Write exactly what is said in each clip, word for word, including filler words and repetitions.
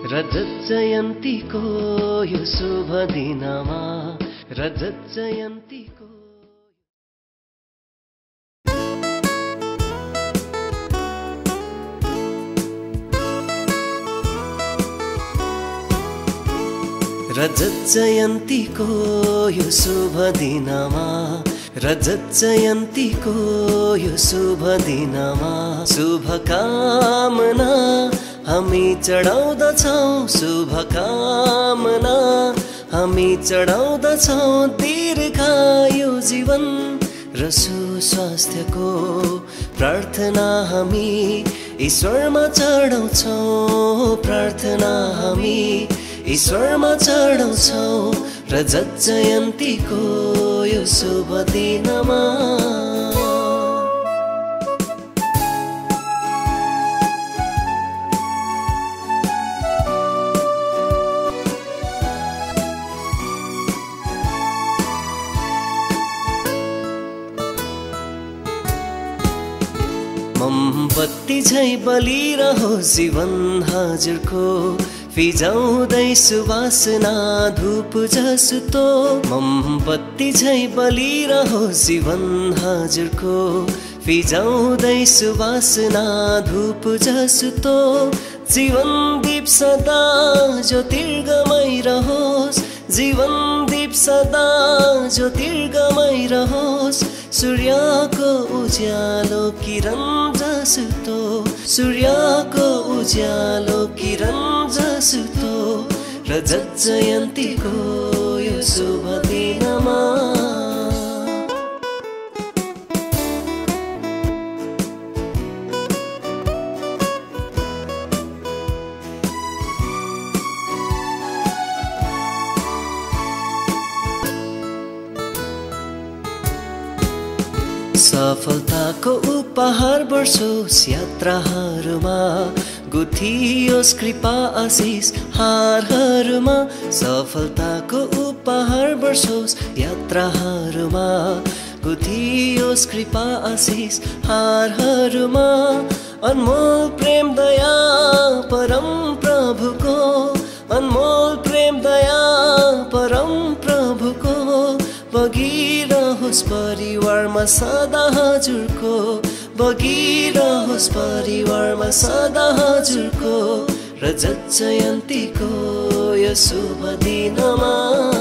रजत जयन्तीको यो शुभ दिनमा रजत जयन्तीको रजत जयन्तीको यो शुभ दिनमा रजत जयन्तीको यो शुभ दिनमा शुभकामना हामी चढाउँदछौँ शुभकामना हामी चढाउँदछौँ दीर्घायु जीवन र सुस्वास्थ्यको प्रार्थना हामी ईश्वरमा चढाउँछौँ प्रार्थना हामी ईश्वरमा चढाउँछौँ रजत जयन्तीको यो शुभ दिनमा मोमबत्ती झैं बलिरहोस् जीवन हजुरको फिजाउँदै सुवासना धूप जस्तो मोमबत्ती झैं बलिरहोस् जीवन हजुरको फिजाउँदै सुवासना धूप जस्तो जीवन दीप सदा ज्योतिर्गमय रहोस् जीवन दीप सदा ज्योतिर्गमय रहोस् सूर्यको उज्यालो किरण जस्तो सूर्यको उज्यालो किरण जस्तो रजत जयन्तीको यो शुभ दिनमा सफलताको उपहार वर्षोस् यात्राहरूमा गुथियोस् कृपा आशिष हारहरूमा सफलताको उपहार वर्षोस् यात्राहरूमा गुथियोस् कृपा आशिष हारहरूमा अनमोल प्रेम दया परम प्रभुको अनमोल प्रेम दया परम प्रभुको बगिरहोस् परिवारमा सदा हजुरको बगिरहोस् परिवारमा सदा हजुरको रजत जयन्तीको यो शुभ दिनमा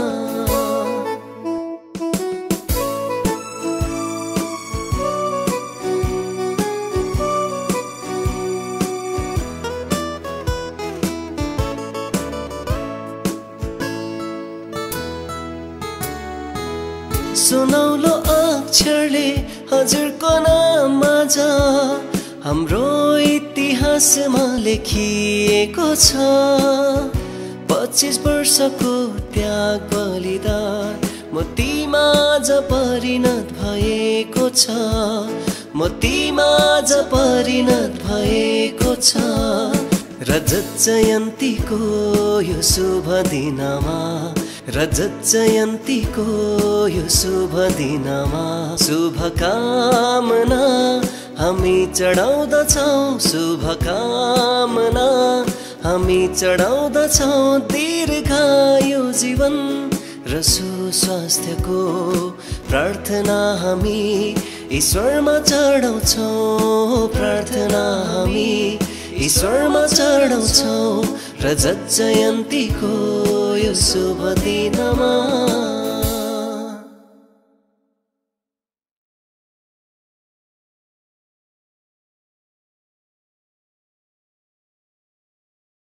सुनौलो अक्षरले हजुरको नाममा छ हाम्रो इतिहासमा लेखिएको छ पच्चीस वर्षको त्याग बलिदान मोतीमाझ परिणत भएको छ मोतीमाझ परिणत भएको छ रजत जयन्तीको यो शुभ दिनमा रजत जयन्तीको यो शुभ दिनमा शुभकामना हामी चढाउँदछौँ शुभकामना हामी चढाउँदछौँ दीर्घायु जीवन र सुस्वास्थ्यको प्रार्थना हामी ईश्वरमा चढाउँछौँ प्रार्थना हामी ईश्वरमा चढाउँछौँ रजत जयन्तीको यो शुभ दिनमा